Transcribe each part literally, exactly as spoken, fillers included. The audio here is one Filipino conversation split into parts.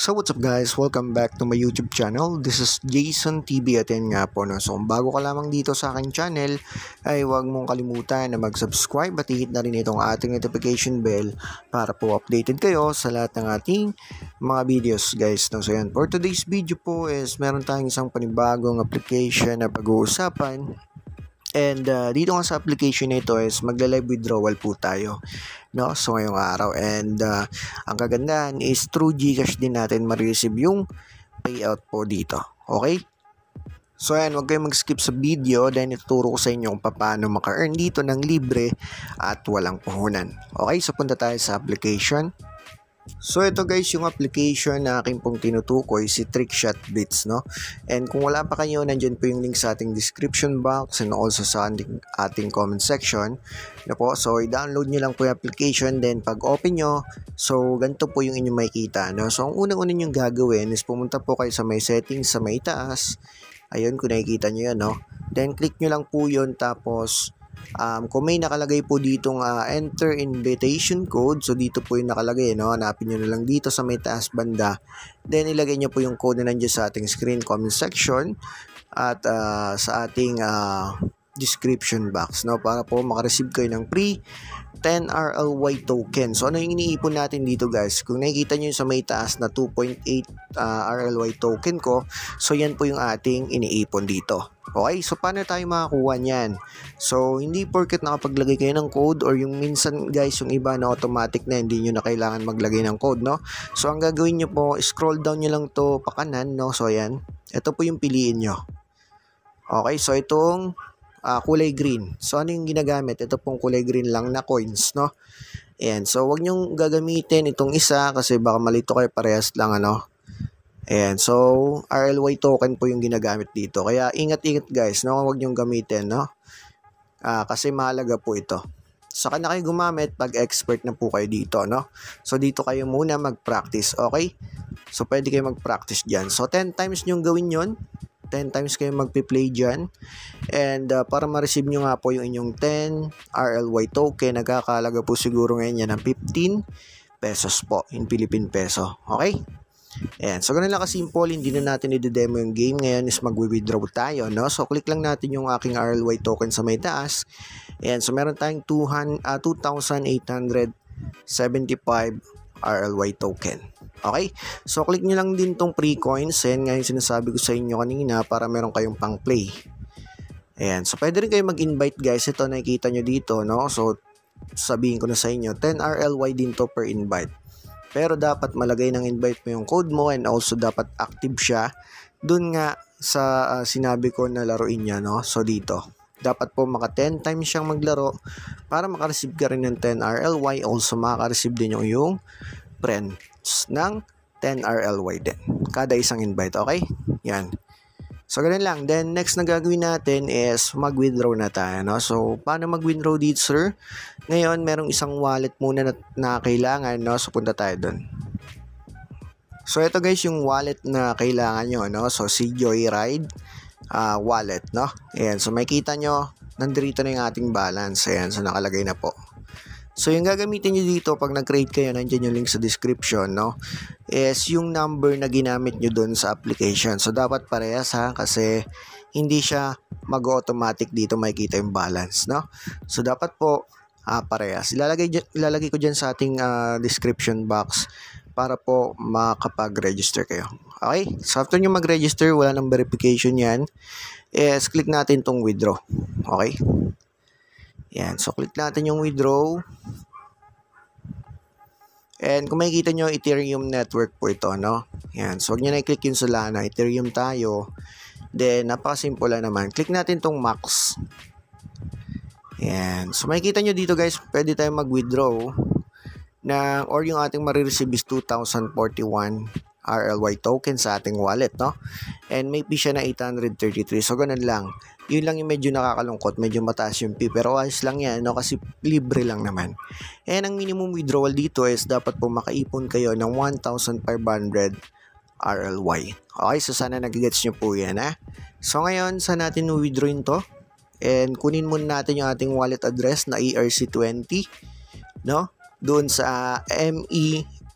So what's up guys, welcome back to my YouTube channel. This is Jason T V at yan nga po no. So kung bago ka lamang dito sa aking channel ay huwag mong kalimutan na mag-subscribe at i-hit na rin itong ating notification bell para po updated kayo sa lahat ng ating mga videos guys no. So yan, for today's video po is meron tayong isang panibagong application na pag-uusapan. And uh, dito nga sa application na ito is magla-live withdrawal po tayo no, so ngayong araw. And uh, ang kagandahan is through GCash din natin ma-receive yung payout po dito. Okay? So ayan, huwag kayong mag-skip sa video dahil ituturo ko sa inyo kung paano maka-earn dito ng libre at walang puhunan. Okay, so punta tayo sa application. So ito guys yung application na aking pong tinutukoy, si Trickshot Bits no. And kung wala pa kayo, nandyan po yung link sa ating description box and also sa ating, ating comment section no po. So i-download nyo lang po yung application, then pag open nyo, so ganito po yung inyong makikita no. So ang unang-unang nyo gagawin is pumunta po kayo sa may settings sa may taas. Ayun, kung nakikita nyo yan no. Then click nyo lang po yun, tapos Um, kung may nakalagay po ditong uh, enter invitation code, so dito po yung nakalagay no? Hanapin nyo na lang dito sa may taas banda, then ilagay nyo po yung code na nandiyan sa ating screen comment section at uh, sa ating uh, description box no? Para po makareceive kayo ng free ten R L Y token. So ano yung iniipon natin dito guys? Kung nakikita nyo sa may taas na two point eight uh, R L Y token ko, so yan po yung ating iniipon dito. Okay, so paano tayo makakuha niyan? So hindi porket nakapaglagay kayo ng code, or yung minsan guys yung iba na automatic na hindi nyo na kailangan maglagay ng code no. So ang gagawin nyo po, scroll down nyo lang to pa kanan no. So ayan, ito po yung piliin nyo. Okay, so itong uh, kulay green. So ano yung ginagamit? Ito pong kulay green lang na coins no. Ayan, so wag nyong gagamitin itong isa kasi baka malito kayo, parehas lang ano. Ayan, so R L Y token po yung ginagamit dito. Kaya ingat-ingat guys, no? Huwag niyong gamitin, no? Ah, kasi mahalaga po ito. Saka na kayo gumamit pag expert na po kayo dito, no? So dito kayo muna mag-practice, okay? So pwede kayo mag-practice dyan. So ten times niyong gawin yon, ten times kayo magpi-play dyan. And uh, para ma-receive nyo nga po yung inyong ten R L Y token, nagkakalaga po siguro ngayon yan ng fifteen pesos po, in Philippine peso, okay? Ayan, so ganun lang kasimple, hindi na natin i-demo yung game. Ngayon is mag-withdraw tayo, no? So click lang natin yung aking R L Y token sa may taas. Ayan, so meron tayong two thousand eight hundred seventy-five R L Y token. Okay? So click nyo lang din tong free coins. Ayan nga yung sinasabi ko sa inyo kanina para meron kayong pang play. Ayan, so pwede rin kayo mag-invite guys. Ito nakikita nyo dito, no? So sabihin ko na sa inyo, ten R L Y din to per invite. Pero dapat malagay ng invite mo yung code mo, and also dapat active siya dun nga sa uh, sinabi ko na laruin niya, no? So dito, dapat po maka ten times siyang maglaro para makareceive ka rin ng ten R L Y. Also makareceive din yung yung friends ng ten R L Y din kada isang invite, okay? Yan. So ganun lang. Then next na gagawin natin is mag-withdraw na tayo, no? So paano mag-withdraw dito, sir? Ngayon merong isang wallet muna na, na kailangan, no? So punta tayo doon. So ito guys yung wallet na kailangan nyo, no? So si Joyride uh, wallet, no? Ayan, so makikita nyo nandito na yung ating balance. Ayan, so nakalagay na po. So yung gagamitin nyo dito pag nag-create kayo, nandiyan yung link sa description, no? Is yung number na ginamit nyo dun sa application. So dapat parehas ha, kasi hindi siya mag-automatic dito makikita yung balance, no? So dapat po uh, parehas. Ilalagay, ilalagay ko dyan sa ating uh, description box para po makapag-register kayo. Okay? So after nyo mag-register, wala nang verification yan. Is click natin tong withdraw. Okay? Yan, so click natin yung withdraw. And kung makikita nyo, Ethereum network po ito, no? Yan, so huwag nyo na i-click yung Solana, Ethereum tayo. Then, napakasimple lang naman. Click natin tong max. Yan, so makikita nyo dito guys, pwede tayong mag-withdraw na, or yung ating marireceive is two thousand forty-one R L Y token sa ating wallet, no? And may fee siya na eight hundred thirty-three. So ganun lang. Yun lang yung medyo nakakalungkot, medyo mataas yung fee, pero ayos lang yan, no? Kasi libre lang naman. And ang minimum withdrawal dito is dapat po makaipon kayo ng one thousand five hundred R L Y. Okay, so sana nagigets nyo po yan, ha? So ngayon, saan natin withdrawin to? And kunin muna natin yung ating wallet address na E R C twenty, no? Doon sa M E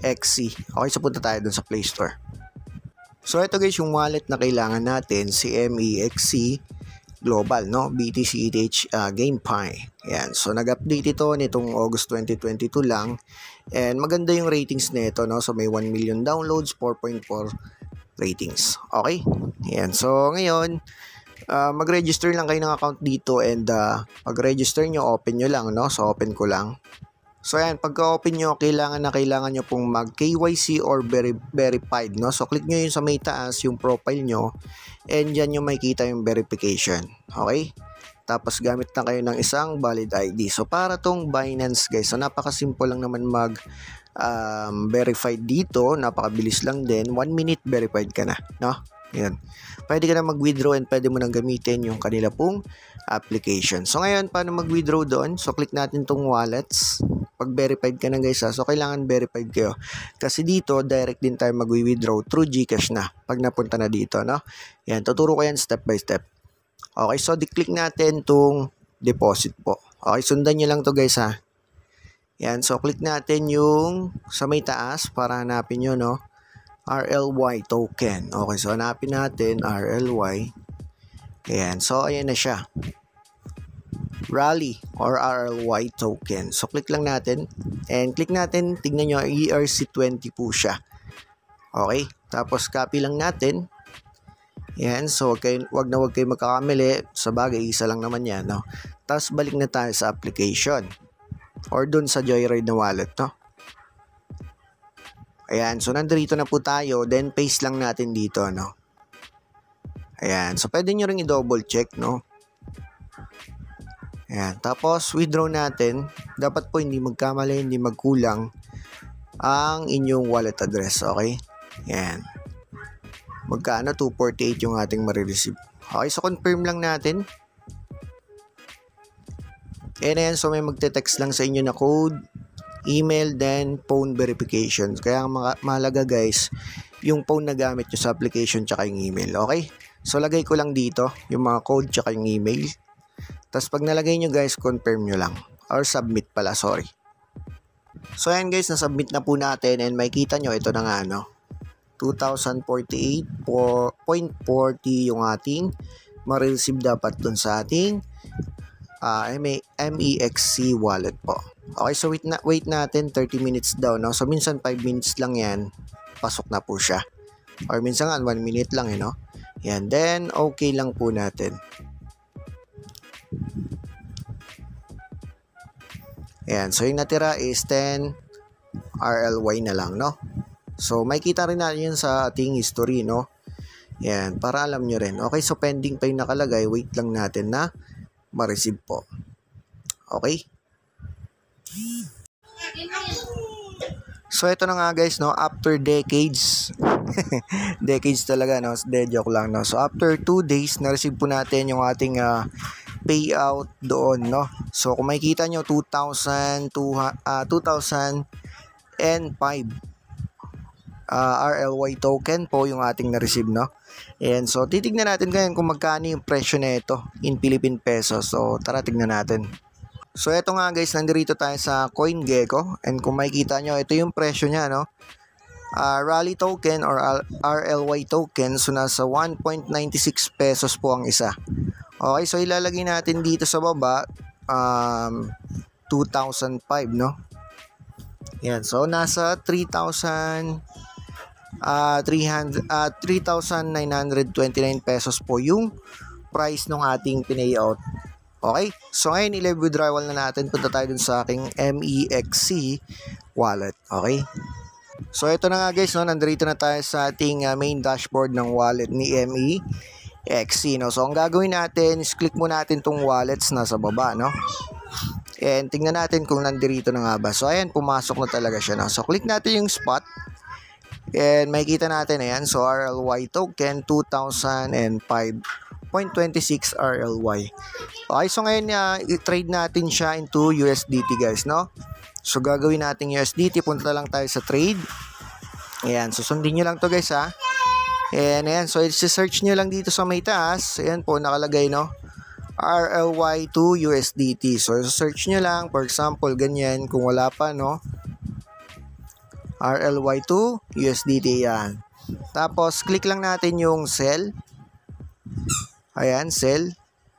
X C. Okay, so punta tayo dun sa Play Store. So ito guys yung wallet na kailangan natin, si M E X C Global, no? B T C E T H uh, GameFi. Yan. So nag-update ito nitong August twenty twenty-two lang. And maganda yung ratings nito, no? So may one million downloads, four point four ratings. Okay? Yan. So ngayon, uh, mag-register lang kayo ng account dito and uh, pag-register nyo, open nyo lang, no? So open ko lang. So ayan, pagka-open nyo, kailangan na kailangan nyo pong mag-K Y C or veri verified, no? So click nyo yun sa may taas, yung profile nyo, and dyan nyo makikita yung verification. Okay? Tapos gamit na kayo ng isang valid I D. So para tong Binance guys, so napaka-simple lang naman mag um, verified dito, napakabilis lang din, one minute verified ka na, no? Yan. Pwede ka na mag-withdraw and pwede mo nang gamitin yung kanila pong application. So ngayon, paano mag-withdraw doon? So click natin tong wallets. Pag verified ka na guys ha, so kailangan verified kayo. Kasi dito, direct din tayo mag-withdraw through GCash na. Pag napunta na dito, no? Yan, tuturo ko yan step by step. Okay, so di-click natin tong deposit po. Okay, sundan nyo lang to guys ha. Yan, so click natin yung sa may taas para hanapin nyo, no? R L Y token. Okay, so hanapin natin R L Y. Ayan, so ayan na siya. Rally or R L Y token. So click lang natin and click natin, tignan nyo, E R C twenty po siya. Okay, tapos copy lang natin. Ayan, so wag, kayo, wag na wag kayo magkakamali. Sa bagay, isa lang naman yan, no? Tapos balik na tayo sa application or dun sa Joyride na wallet, no? Ayan, so nandito na po tayo, then paste lang natin dito, no? Ayan, so pwede nyo rin i-double check, no? Ayan, tapos withdraw natin, dapat po hindi magkamali, hindi magkulang ang inyong wallet address, okay? Ayan. Magkano? two forty-eight yung ating marireceive. Okay, so confirm lang natin. And ayan, so may magte-text lang sa inyo na code, email, then phone verification. Kaya mahalaga guys, yung phone na gamit nyo sa application tsaka yung email. Okay? So lagay ko lang dito yung mga code tsaka yung email. Tapos pag nalagay nyo guys, confirm nyo lang. Or submit pala, sorry. So ayan guys, nasubmit na po natin and makikita nyo, ito na nga no. two thousand forty-eight point four zero yung ating ma-receive dapat dun sa ating uh, M E X C wallet po. Okay, so wait, na, wait natin thirty minutes daw, no? So minsan five minutes lang yan, pasok na po siya. Or minsan nga one minute lang, eh, no? Yan, then okay lang po natin. Yan, so yung natira is ten R L Y na lang, no? So makikita rin natin yun sa ating history, no? Yan, para alam nyo rin. Okay, so pending pa yung nakalagay, wait lang natin na ma-receive po. Okay? So ito na nga guys, no, after decades decades talaga, no, de joke lang, no. So after two days na-receive po natin yung ating uh, payout doon, no. So kung makikita nyo, two thousand five uh, R L Y token po yung ating na-receive, no. And so titignan natin ngayon kung magkano yung presyo na ito in Philippine pesos. So tara tignan natin. So eto nga guys, nandito tayo sa CoinGecko and kung makikita nyo, ito yung presyo niya, no? Uh, Rally token or R L Y token, so nasa one point nine six pesos po ang isa. Okay, so ilalagay natin dito sa baba um, two thousand five, no? Yan, so nasa three thousand nine hundred twenty-nine pesos po yung price ng ating pinayout. Okay, so ngayon i-live withdrawal na natin. Punta tayo dun sa aking M E X C wallet. Okay, so ito na nga guys, no, nandito na tayo sa ating uh, main dashboard ng wallet ni M E X C, no. So ang gagawin natin is click mo natin tong wallets na sa baba, no, and tingnan natin kung nandito na nga ba. So ayan, pumasok na talaga siya, no. So click natin yung spot and makikita natin, ayan, so R L Y token two thousand five point two six R L Y. Okay, so ngayon uh, i-trade natin siya into U S D T guys, no? So gagawin natin U S D T, punta lang tayo sa trade. Ayan, so sundin nyo lang to guys ha. And ayan, so i-search nyo lang dito sa may taas. Ayan po, nakalagay, no, R L Y to U S D T. So search nyo lang, for example, ganyan, kung wala pa, no. R L Y to U S D T yan. Tapos, click lang natin yung sell. Ayan, sell.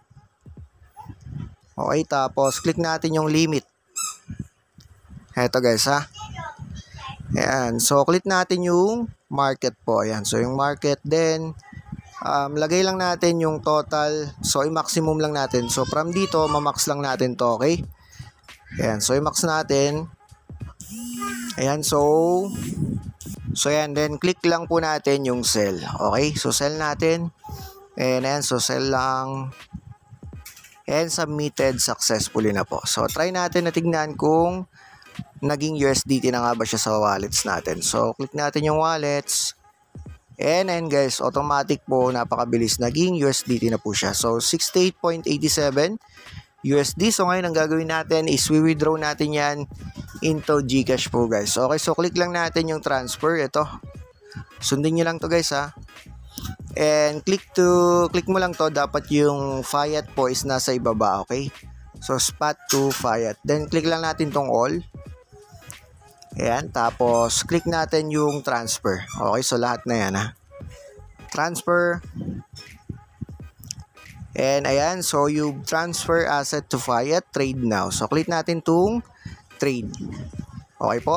Okay, tapos click natin yung limit. Eto guys ha. Ayan, so click natin yung market po. Ayan, so yung market then um, lagay lang natin yung total. So i-maximum lang natin. So from dito, ma-max lang natin to, okay? Ayan, so i-max natin. Ayan, so so ayan, then click lang po natin yung sell. Okay, so sell natin. And ayan, so sell lang. And submitted successfully na po. So try natin na tignan kung naging U S D T na nga ba siya sa wallets natin. So click natin yung wallets. And then guys, automatic po, napakabilis, naging U S D T na po siya. So sixty-eight point eight seven U S D. So ngayon ang gagawin natin is we-withdraw natin yan into GCash po guys. Okay, so click lang natin yung transfer. Ito. Sundin nyo lang to guys ha. And click to click mo lang to, dapat yung fiat po is nasa ibaba, okay? So spot to fiat. Then click lang natin tong all. Ayan, tapos click natin yung transfer. Okay, so lahat na yan ha. Transfer. And ayan, so you transfer asset to fiat, trade now. So click natin tong trade. Okay po.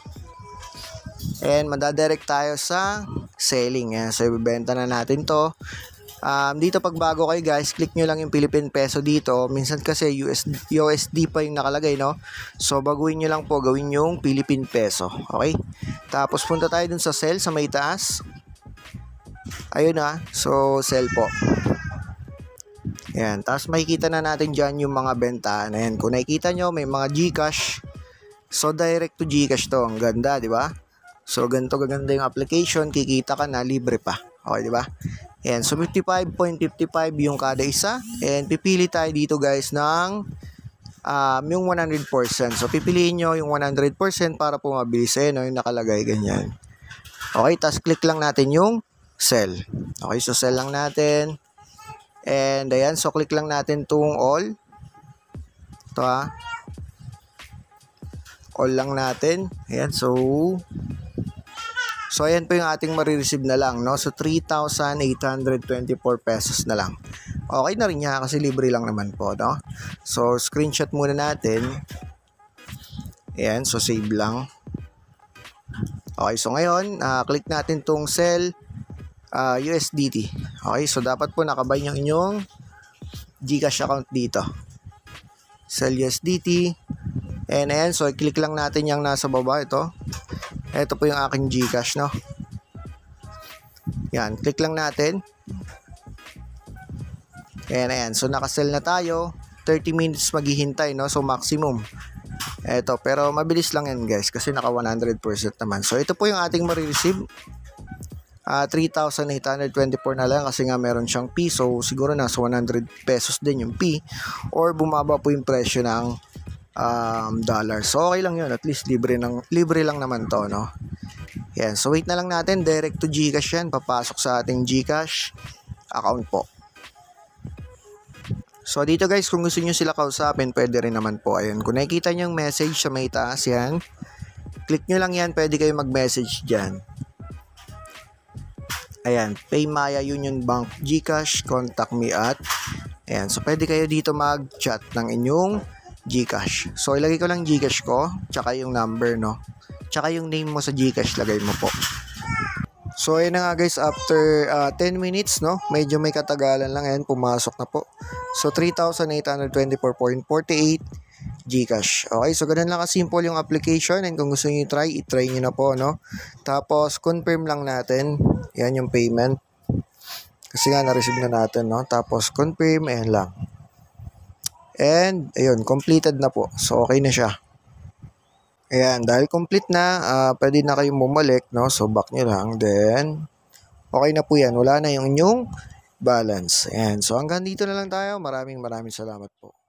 And madadirect tayo sa selling. Ayan. So ibebenta na natin to. Um, dito pag bago kayo guys, click nyo lang yung Philippine Peso dito. Minsan kasi U S D, U S D pa yung nakalagay, no? So baguhin nyo lang po, gawin yung Philippine Peso. Okay? Tapos punta tayo dun sa sell sa may taas. Ayun na. So sell po. Ayan. Tapos makikita na natin dyan yung mga benta. Ayan. Kung nakikita nyo, may mga GCash. So direct to GCash to. Ang ganda, di ba? So, ganito gaganda yung application, kikita ka na, libre pa. Okay, di ba? Ayan, so fifty-five point five five yung kada isa. And pipili tayo dito guys ng um, yung one hundred percent. So, pipiliin nyo yung one hundred percent para po mabilis. Ayan, no, yung nakalagay, ganyan. Okay, tapos click lang natin yung sell. Okay, so sell lang natin. And ayan, so click lang natin tong all. Ito ha. All lang natin. Ayan, so So, ayan po yung ating marireceive na lang, no? So, three thousand eight hundred twenty-four pesos na lang. Okay na rin niya kasi libre lang naman po, no? So, screenshot muna natin. Ayan, so save lang. Okay, so ngayon, uh, click natin tong sell uh, U S D T. Okay, so dapat po nakabay yung inyong GCash account dito. Sell U S D T. And ayan, so click lang natin yung nasa baba, ito. Ito po yung aking GCash, no? Yan, click lang natin. Ayan, ayan. So, nakasell na tayo. thirty minutes maghihintay, no? So, maximum. Ito, pero mabilis lang yan, guys. Kasi naka one hundred percent naman. So, ito po yung ating marireceive. Uh, three thousand eight hundred twenty-four na lang kasi nga meron siyang P. So, siguro nasa one hundred pesos din yung P. Or bumaba po yung presyo ng Um, dollar. So okay lang yun, at least libre, ng, libre lang naman to, no? Yan, so wait na lang natin, direct to GCash yan, papasok sa ating GCash account po. So dito guys, kung gusto nyo sila kausapin, pwede rin naman po. Ayun, kung nakikita nyo yung message sa may taas yan, click nyo lang yan, pwede kayo mag-message dyan. Ayan, Paymaya Union Bank GCash, contact me at. Ayan, so pwede kayo dito mag-chat ng inyong GCash. So, ilagay ko lang GCash ko, tsaka yung number, no? Tsaka yung name mo sa GCash, lagay mo po. So, ayun na nga guys, after uh, ten minutes, no? Medyo may katagalan lang yan, pumasok na po. So, three thousand eight hundred twenty-four point four eight GCash. Okay, so ganun lang ka-simple yung application and kung gusto nyo i-try, i-try nyo na po, no? Tapos, confirm lang natin. Yan yung payment. Kasi nga, na-receive na natin, no? Tapos, confirm, ayan lang. And, ayun, completed na po. So, okay na siya. Ayan, dahil complete na, uh, pwede na kayong bumalik, no? So, back nyo lang. Then, okay na po yan. Wala na yung inyong balance. Ayan, so hanggang dito na lang tayo. Maraming maraming salamat po.